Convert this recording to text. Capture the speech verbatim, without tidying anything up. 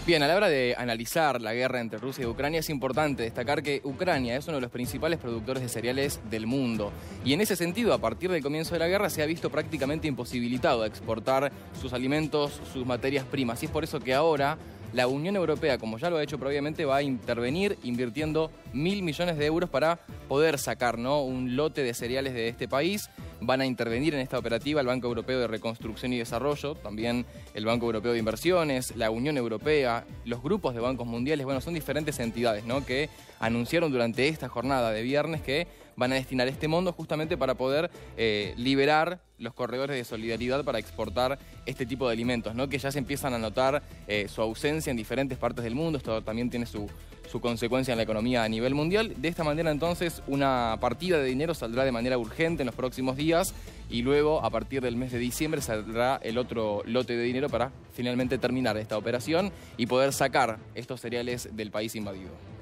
Bien, a la hora de analizar la guerra entre Rusia y Ucrania es importante destacar que Ucrania es uno de los principales productores de cereales del mundo. Y en ese sentido, a partir del comienzo de la guerra, se ha visto prácticamente imposibilitado a exportar sus alimentos, sus materias primas. Y es por eso que ahora la Unión Europea, como ya lo ha hecho previamente, va a intervenir invirtiendo mil millones de euros para poder sacar, ¿no?, un lote de cereales de este país. Van a intervenir en esta operativa el Banco Europeo de Reconstrucción y Desarrollo, también el Banco Europeo de Inversiones, la Unión Europea, los grupos de bancos mundiales. Bueno, son diferentes entidades, ¿no?, que anunciaron durante esta jornada de viernes que van a destinar este monto justamente para poder eh, liberar los corredores de solidaridad para exportar este tipo de alimentos, ¿no?, que ya se empiezan a notar eh, su ausencia en diferentes partes del mundo. Esto también tiene su, su consecuencia en la economía a nivel mundial. De esta manera, entonces, una partida de dinero saldrá de manera urgente en los próximos días y luego, a partir del mes de diciembre, saldrá el otro lote de dinero para finalmente terminar esta operación y poder sacar estos cereales del país invadido.